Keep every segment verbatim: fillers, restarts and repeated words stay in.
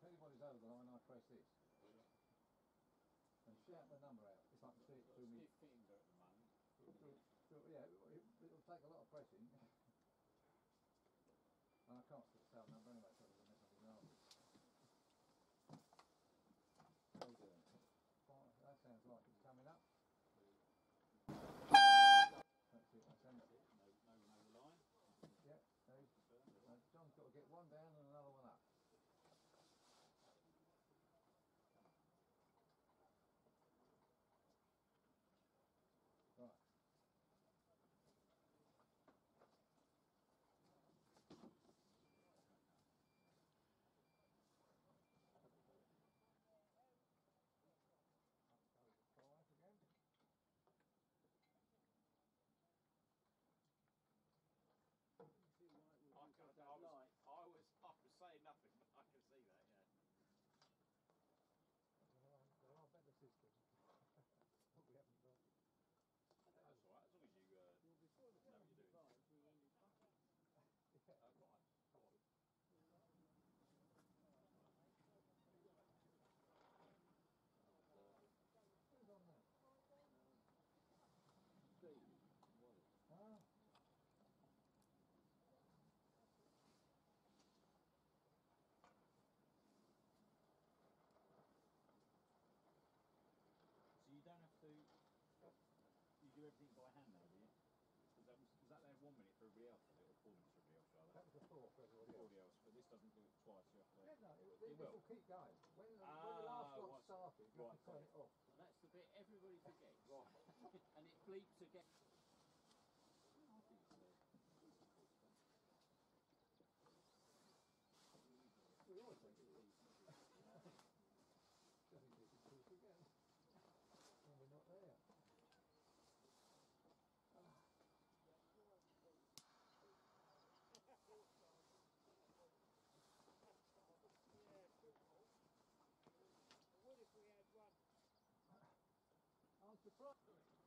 anybody's over the line, I press this. And shout the number out. If I can see it through me. Stiff finger at the moment. Through, through, yeah, it, it'll take a lot of pressing. And I can't see the cell number anyway, so it doesn't mess up his arms. How are you doing? Fine, that sounds like it's coming up. That's it, that's it. No, no, no line. Yeah, no, no, John's got to get one down and another one up. Right. Five again. I, can, I, was, I, was, I was saying nothing, but I can see that, yeah. There are, there are better systems. But we haven't got. That's all right, as long as you uh, well, before the know what you're doing. Five, we were only bucket. Yeah. Oh, right. Come on. Who's on that? Steve. Ah. So you don't have to, you do everything by hand now, do you? Was that, was, was that there one minute for everybody else, was it, or four minutes for everybody else, rather? That was the four for everybody else. Everybody else, but this doesn't do it twice, you have to... Yeah, no, it, it this will. will keep going. When the, ah, when the last lot right. started, you right, have to turn it off. Well, that's the bit everybody forgets. Right. And it bleeps again. We always think it is. Just in case it's talk again. When we're not there. Ah. What if we had one? I'm surprised.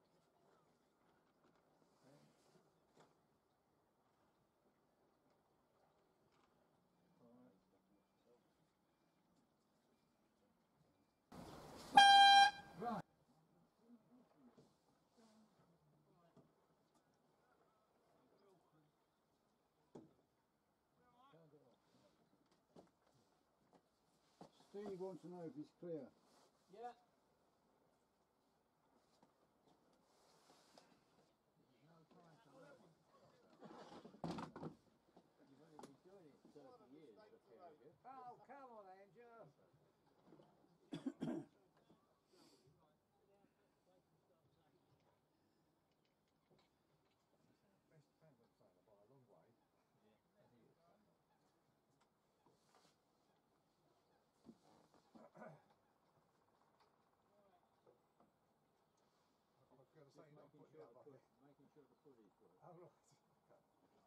Right. Steve wants to know if it's clear. Yeah. You've only been doing it thirty years, have you? Oh, come on, Andrew. Best Tankard sailor by a long way. Yeah. And he is somewhat. I was going to say, not putting sure it up the like push, making sure the pulleys work. Oh, right. Okay.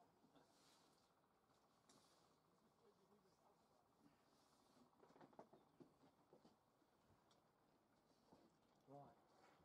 Right.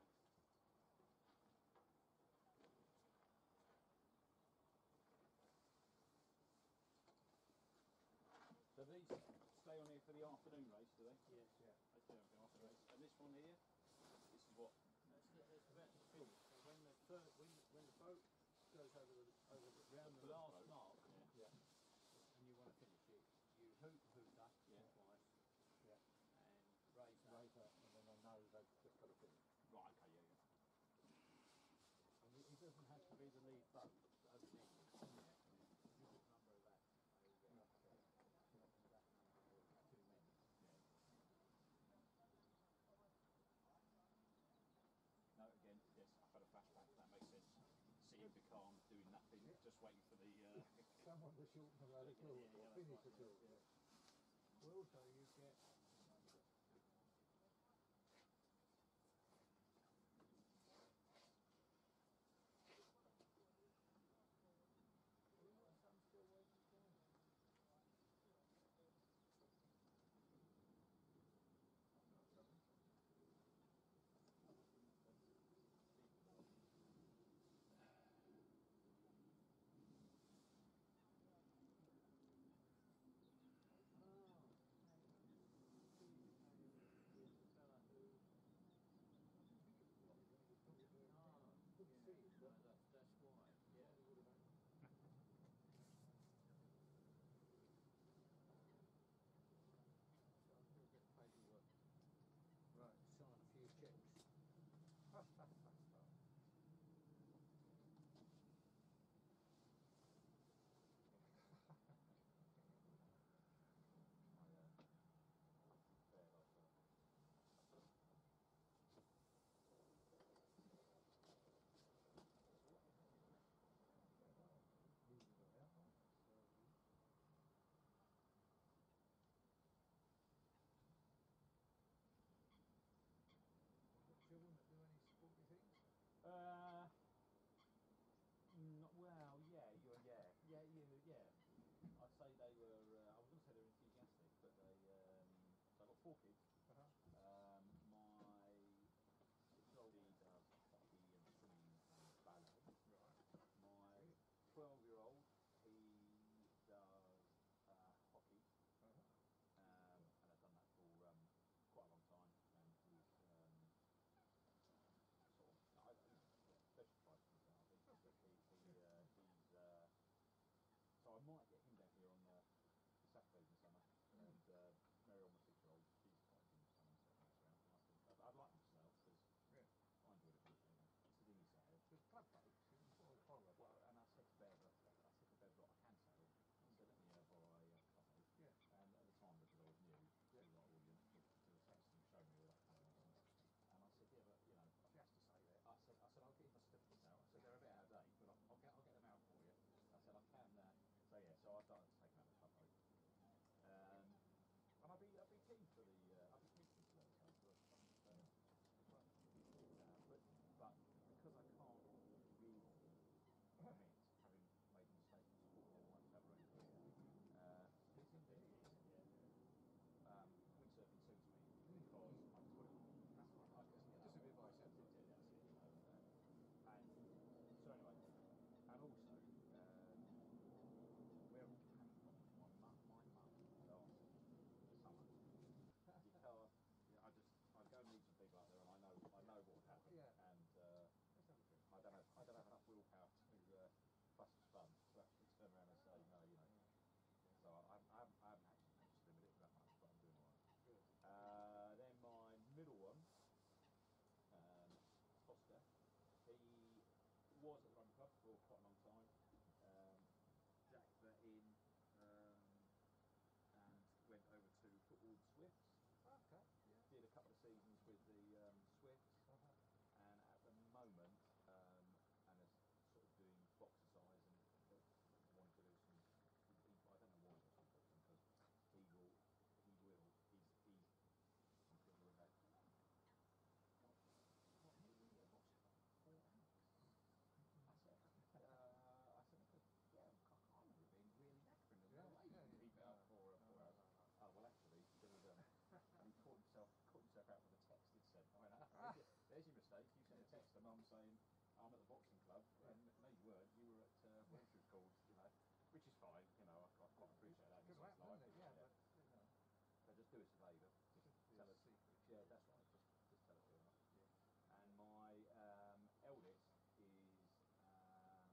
So these stay on here for the afternoon race, do they? Yes. Yeah. They stay on for the afternoon race. And this one here, this is what? That's, the, that's about to finish. So when the third, when when the boat goes over the over the, round the last boat. mark, Yeah. and you want to finish it, you hoot the hooter Yeah. twice, Yeah. and raise that. Later, and then they know they've just got to finish. Right, okay, yeah, yeah. And it, it doesn't have to be the lead boat. Open ended. Yeah. You put the number of that. There you go. Okay. That number for two minutes. Yeah. No, again, yes, I've had a flashback. That makes sense. Sitting becalm, doing nothing, Yeah. just waiting for the. Uh, Someone to shorten the rally Yeah, course yeah, yeah, or that's finish right, the yeah, course. yeah. Well, also you get. Some still waiting for me. four kids. Uh-huh. Um, my six-year-old he does hockey and swimming and ballet. Right. My twelve-year-old he does uh, hockey, Uh-huh. um, and has done that for um, quite a long time, and he's um, sort of, I, you know, yeah, special price for himself. He, That's he, good. he, he uh, he's uh, so I might get him down here on the, the Saturdays in the summer. Mm. And uh, Mary, on my six-year-old, she's quite keen to come and sort of mess around. And I said, I'd, I'd like myself because Yeah. I enjoyed it with him. He said, he said, Because club folks, you can borrow, borrow a well, boat. and I said to Bev, I, I said to Bev, look, I can sail. I said, let me uh, borrow a uh, club boat. Yeah. And at the time, because I was new, Yeah. she was like, well, you need to do a test and show me all that kind of nonsense. And I said, yeah, but you know, She has to say that. I said, I said, I'll get you my certificates out. I said, they're a bit out of date, but I'll, I'll get, I'll get them out for you. I said, I can. Uh, so yeah, so I started to take out the club boat. Um, and I'd be, I'd be keen for the, uh, I'd be keen for the service over a couple of, um, as well. Uh, but, but because I can't really commit, having made the mistake of supporting everyone to have their own career, uh, It is indeed. yeah, um, windsurfing suits me because I can put it on. That's right. I can, you know, Just a bit by I- yourself. that's it, that's it, you know. Uh, and so anyway, and also, um, where it all came from was my mum, my mum last summer. You can't, yeah, I just, I'd go and meet some people out there and I know, I know what would happen. Yeah. And uh, Let's have a drink. I don't have, I don't have enough willpower to uh, bust a spun to actually turn around and say no, you know. So I, I, haven't, I haven't actually managed to limit it that much, but I'm doing all right. Good. Uh, then my middle one, um, Oscar, he was at the rugby club for quite a long time. Um, jacked that in um, and went over to football with Swifts. Okay. Yeah. Did a couple of seasons with the um, Swifts, Uh-huh. and at the moment, um, and is sort of doing boxercise and but wanting to do some. He, he, I don't know why he wants to do boxing because he will, he will, he's he's. I'm sure he'll go. What? What? You really a boxing club for four hours? I said, uh, I said because yeah, I can't remember it being really knackering. There's Yeah, no way you yeah, can yeah. keep it up No, for uh, no, four no, hours. no, no. Oh well, actually, there was um, and he caught himself caught himself out with a text he'd sent. I went, ah, there's, your, there's your mistake. You sent a text to mum saying I'm at the boxing club, and no, you weren't. You were at uh, whatever she was called, you know, which is fine. You know, I, I quite appreciate that in Good someone's happen, life. isn't it? you know, Yeah, but you know, So just do us a favour. Just shouldn't be tell a us. secret. Yeah, that's right. Just just tell us who you are. Yes. And my um, eldest is um,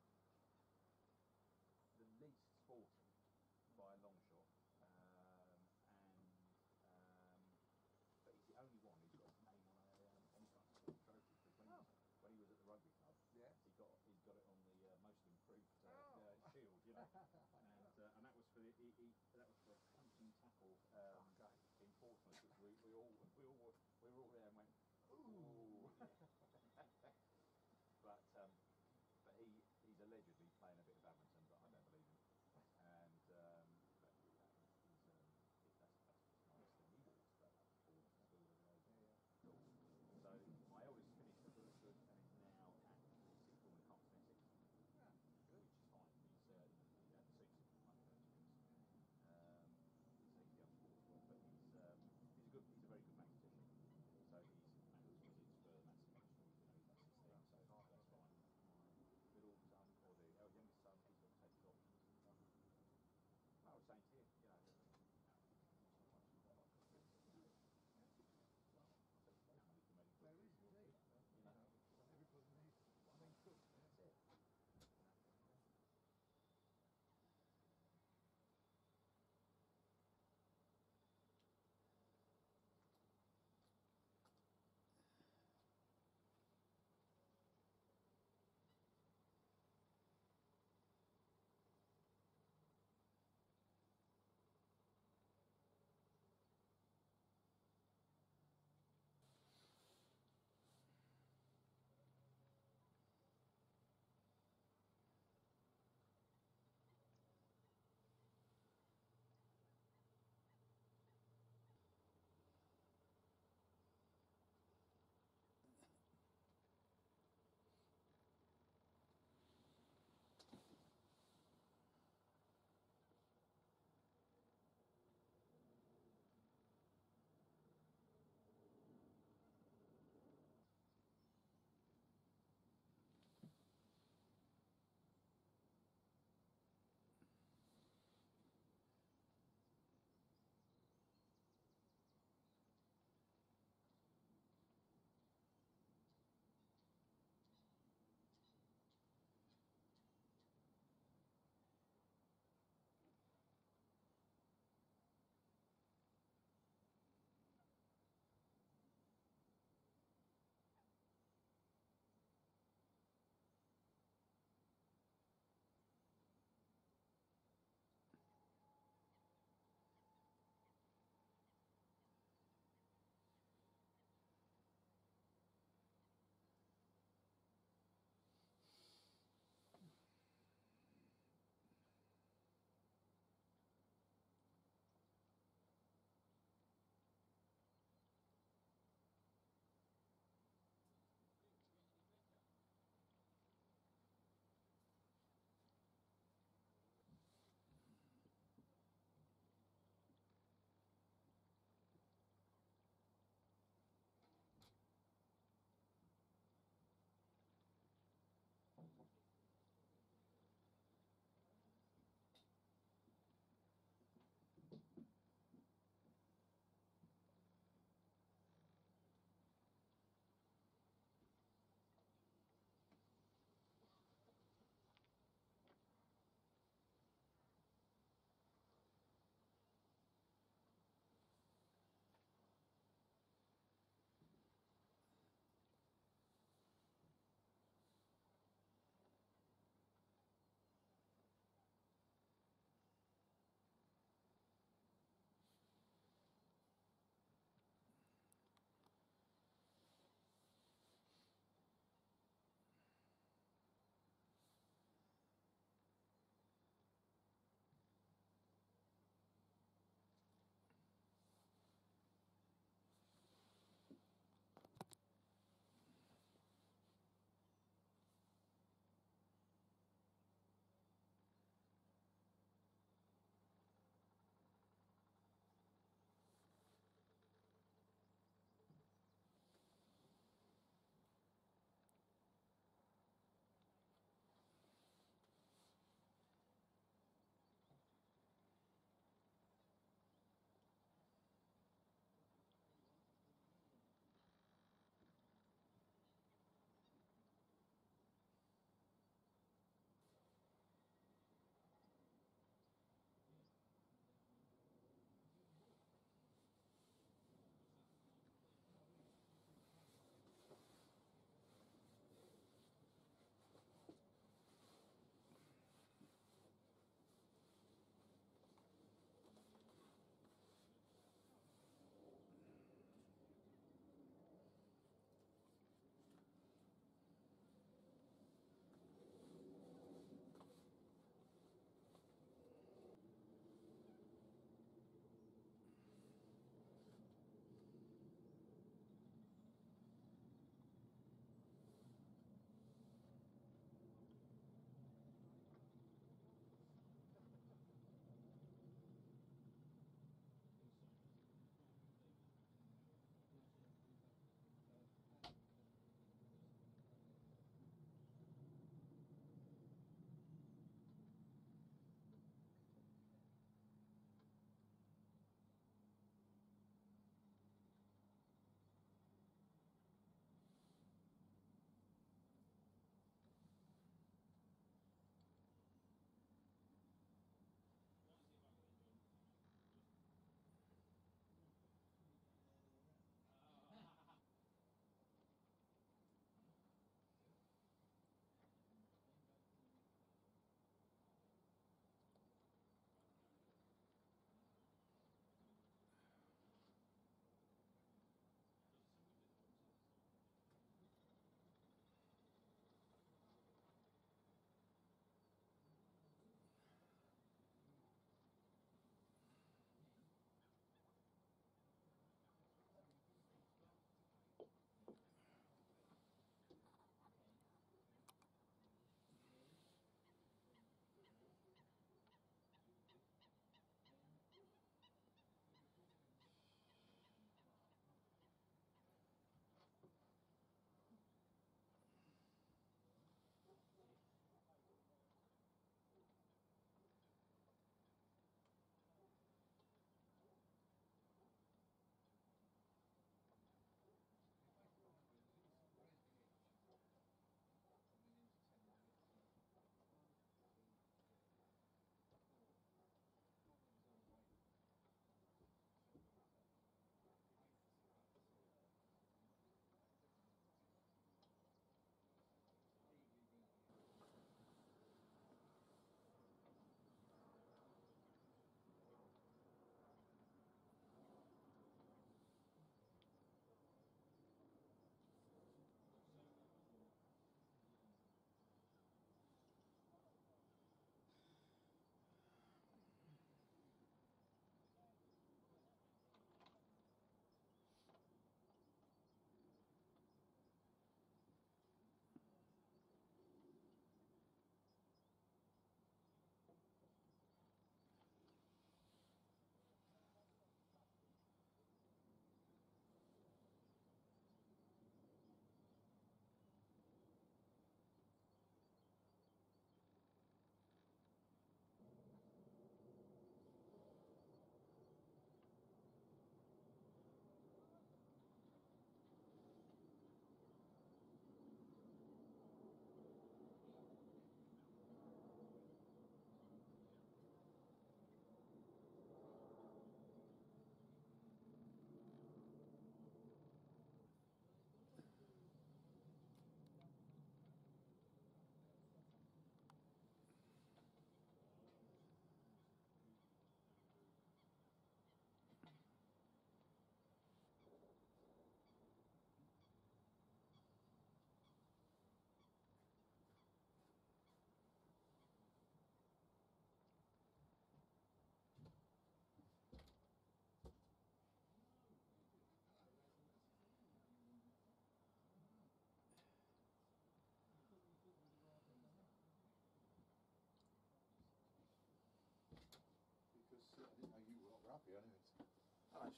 the least sporty by a long shot, um, and um, but he's the only one who's got his name on a um, any kind of sporting trophy. Because when he Oh. was when he was at the rugby club, Yes. he got he got it on the uh, most improved uh, Oh. uh, shield, you know, and uh, and that was for the he, he, that was for a punching tackle um, Okay. in Portsmouth, which we, we all we all were, we were all there and went ooh. Yeah. But um, but he he's allegedly playing a bit of badminton, but I don't believe him. And um, but you know, he's, he's um, it, that's that's just a nice thing. He walks about back and forwards to school every day. Yeah, yeah. Cool. So my eldest finished at Brentford and is now at the sixth form in Hertford Essex, Yeah. Good. which is fine. He's uh, he, he, and it suits him. I think because Yeah. um, he's, he's the unsporty one, but he's um, he's a good he's a very good mathematician. So he's maths physics for maths and chemistry. You know, he's like sixteen, so Fine, that's isn't it? fine.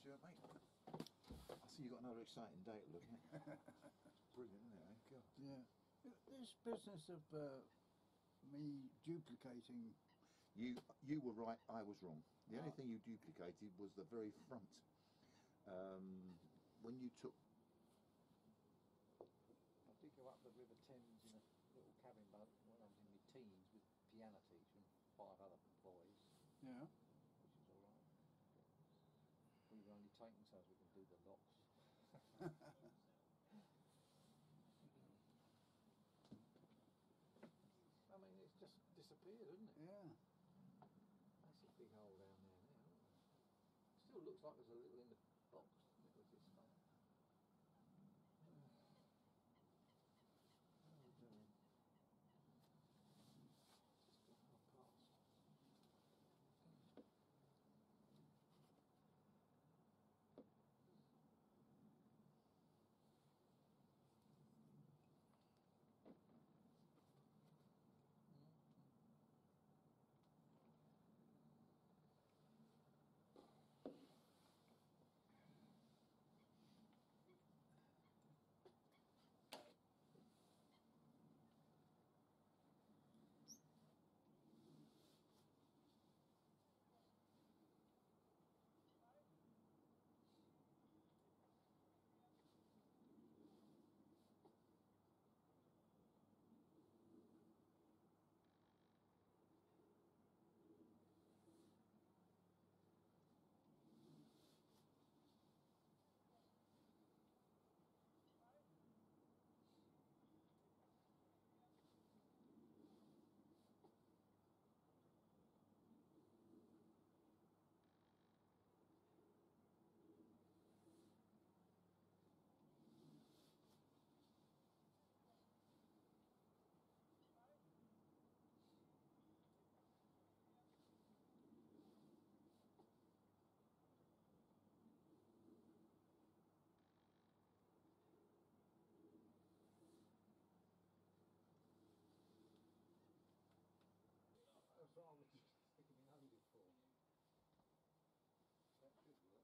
Stuart, mate? I see you've got another exciting day to look at. Brilliant, isn't it? Eh? God. Yeah. This business of uh, me duplicating. You you were right, I was wrong. The only Right. thing you duplicated was the very front. Um, when you took. I did go up the River Thames in a little cabin boat when I was in my teens with piano teacher and five other boys, Yeah. which is all right. But we were only taken so as we can do the locks. I mean, it's just disappeared, isn't it? Yeah. That's a big hole down there now, isn't it? Still looks like there's a little in the box, doesn't it, with this stuff? How are we doing? Just got half past. That's what I was just sticking my nose in for. That should work.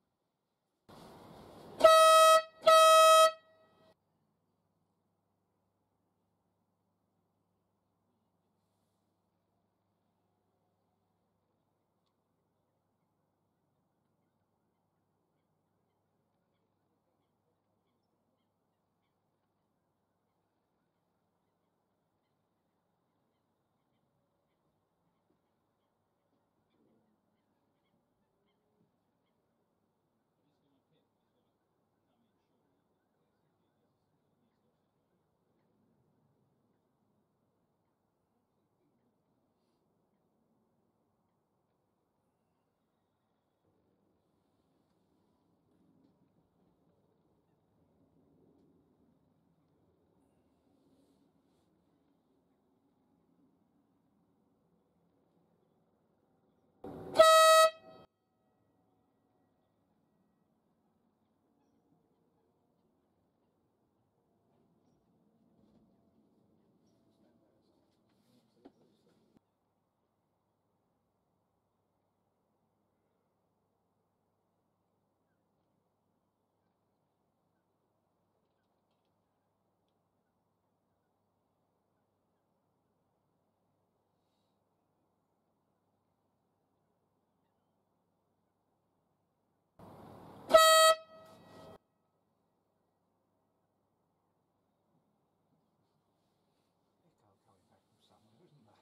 Echo coming back from somewhere, isn't there?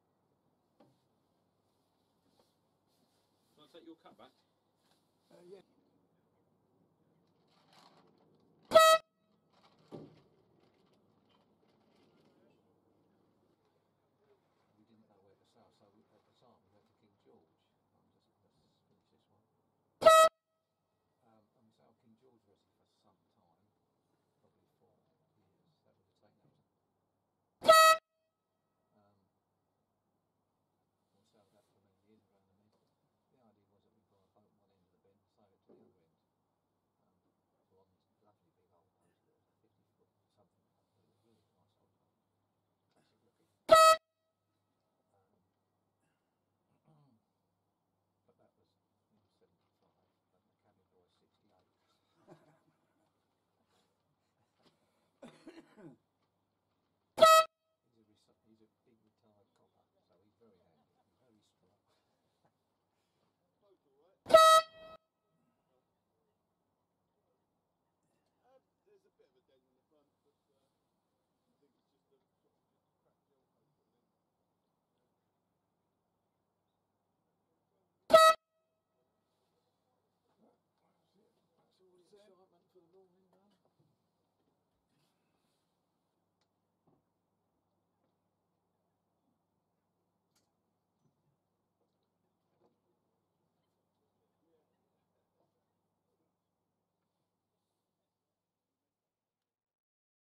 Can I take your cut back? Uh, yeah.